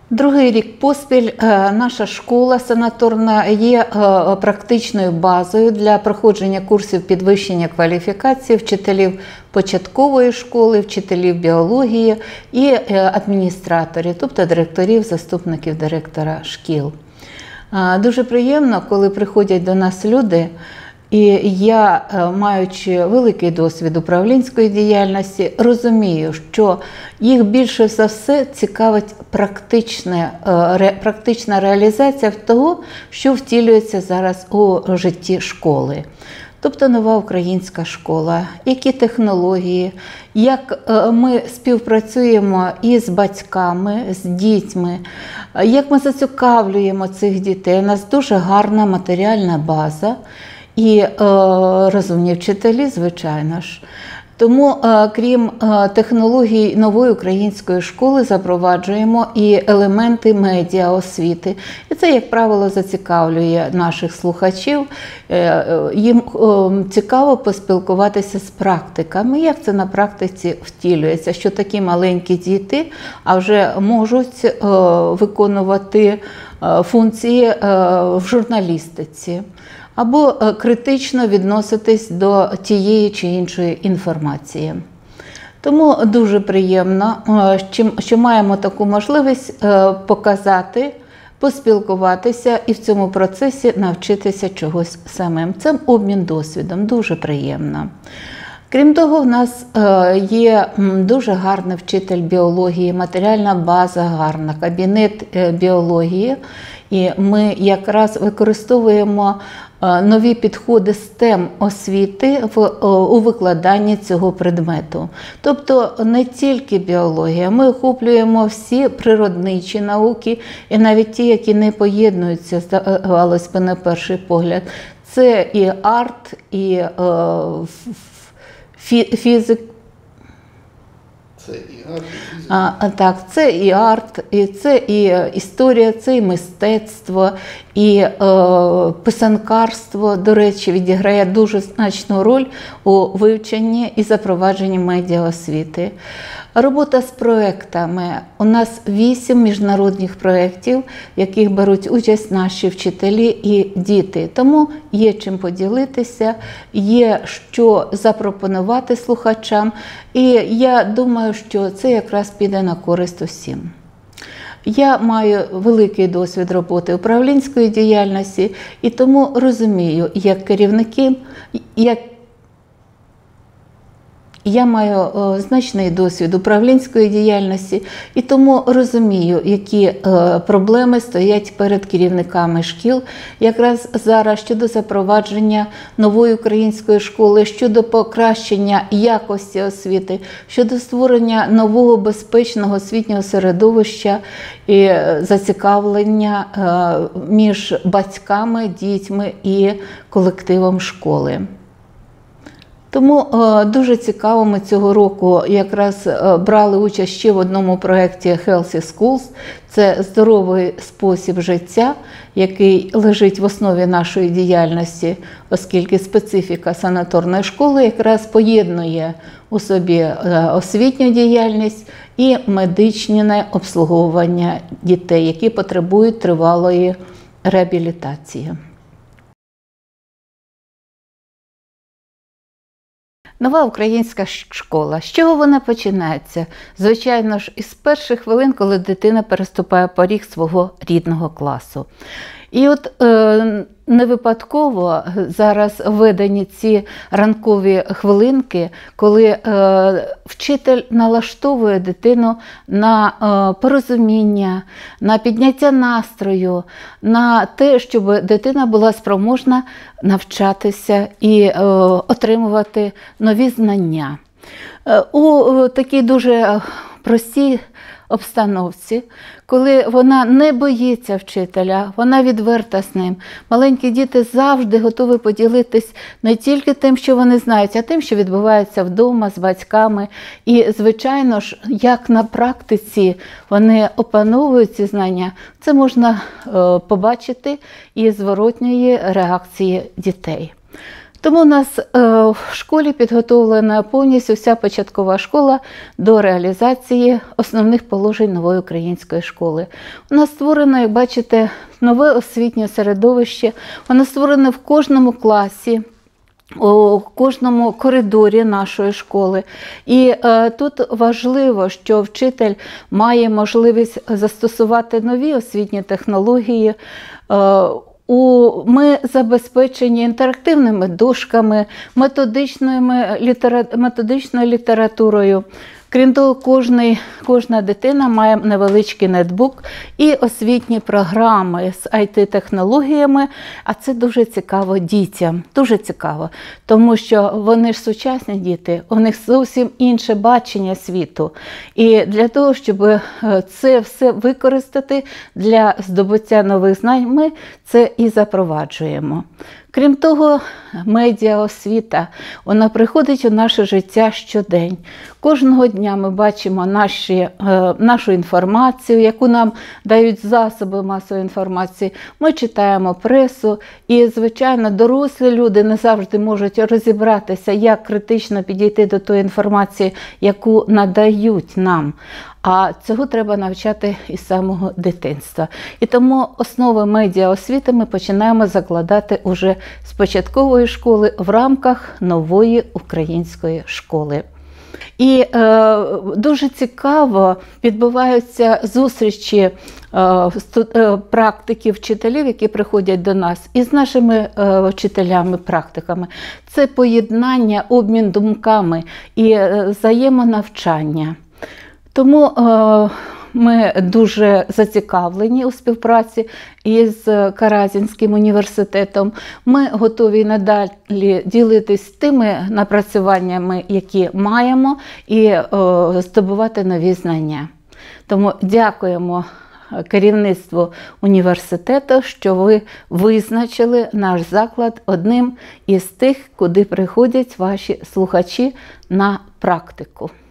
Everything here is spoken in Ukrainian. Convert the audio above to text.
Другий рік поспіль наша школа санаторна є практичною базою для проходження курсів підвищення кваліфікації вчителів початкової школи, вчителів біології і адміністраторів, тобто директорів, заступників директора шкіл. Дуже приємно, коли приходять до нас люди, і я, маючи великий досвід управлінської діяльності, розумію, що їх більше за все цікавить практична реалізація того, що втілюється зараз у житті школи. Тобто нова українська школа, які технології, як ми співпрацюємо із батьками, з дітьми, як ми зацікавлюємо цих дітей. У нас дуже гарна матеріальна база. І розумні вчителі, звичайно ж. Тому, крім технологій нової української школи, запроваджуємо і елементи медіаосвіти. І це, як правило, зацікавлює наших слухачів. Їм цікаво поспілкуватися з практиками, як це на практиці втілюється, що такі маленькі діти, а вже можуть виконувати функції в журналістиці. Або критично відноситись до тієї чи іншої інформації. Тому дуже приємно, що маємо таку можливість показати, поспілкуватися і в цьому процесі навчитися чогось самим. Це обмін досвідом, дуже приємно. Крім того, в нас є дуже гарний вчитель біології, матеріальна база гарна, кабінет біології. І ми якраз використовуємо нові підходи STEM освіти у викладанні цього предмету. Тобто не тільки біологія, ми охоплюємо всі природничі науки, і навіть ті, які не поєднуються, здавалось би, на перший погляд. Це і арт, і фізик. Це і арт, і фізика. Так, це і арт, і це і історія, це і мистецтво, і писанкарство, до речі, відіграє дуже значну роль у вивченні і запровадженні медіаосвіти. Робота з проєктами. У нас 8 міжнародних проєктів, в яких беруть участь наші вчителі і діти. Тому є чим поділитися, є що запропонувати слухачам. І я думаю, що це якраз піде на користь усім. Я маю великий досвід роботи управлінської діяльності, і тому розумію, як керівники, я маю значний досвід управлінської діяльності, і тому розумію, які проблеми стоять перед керівниками шкіл якраз зараз щодо запровадження нової української школи, щодо покращення якості освіти, щодо створення нового безпечного освітнього середовища і зацікавлення між батьками, дітьми і колективом школи. Тому дуже цікаво, ми цього року якраз брали участь ще в одному проєкті Healthy Schools. Це здоровий спосіб життя, який лежить в основі нашої діяльності, оскільки специфіка санаторної школи якраз поєднує у собі освітню діяльність і медичне обслуговування дітей, які потребують тривалої реабілітації. Нова українська школа. З чого вона починається? Звичайно ж, із перших хвилин, коли дитина переступає поріг свого рідного класу. І от не випадково зараз введені ці ранкові хвилинки, коли вчитель налаштовує дитину на порозуміння, на підняття настрою, на те, щоб дитина була спроможна навчатися і отримувати нові знання. У такій дуже простій обстановці, коли вона не боїться вчителя, вона відверта з ним. Маленькі діти завжди готові поділитись не тільки тим, що вони знають, а тим, що відбувається вдома з батьками. І, звичайно ж, як на практиці вони опановують ці знання, це можна побачити із зворотньої реакції дітей. Тому у нас в школі підготовлена повністю вся початкова школа до реалізації основних положень нової української школи. У нас створено, як бачите, нове освітнє середовище, воно створено в кожному класі, у кожному коридорі нашої школи. І тут важливо, що вчитель має можливість застосувати нові освітні технології. Ми забезпечені інтерактивними дошками, методичною літературою. Крім того, кожна дитина має невеличкий нетбук і освітні програми з IT-технологіями, а це дуже цікаво дітям, дуже цікаво, тому що вони ж сучасні діти, у них зовсім інше бачення світу. І для того, щоб це все використати для здобуття нових знань, ми це і запроваджуємо. Крім того, медіаосвіта, вона приходить у наше життя щодень. Кожного дня ми бачимо нашу інформацію, яку нам дають засоби масової інформації. Ми читаємо пресу і, звичайно, дорослі люди не завжди можуть розібратися, як критично підійти до тої інформації, яку надають нам. А цього треба навчати із самого дитинства. І тому основи медіаосвіти ми починаємо закладати уже з початкової школи в рамках нової української школи. І дуже цікаво відбуваються зустрічі практиків, вчителів, які приходять до нас, із нашими вчителями-практиками. Це поєднання, обмін думками і взаємонавчання. Тому ми дуже зацікавлені у співпраці із Каразінським університетом. Ми готові надалі ділитись тими напрацюваннями, які маємо, і здобувати нові знання. Тому дякуємо керівництву університету, що ви визначили наш заклад одним із тих, куди приходять ваші слухачі на практику.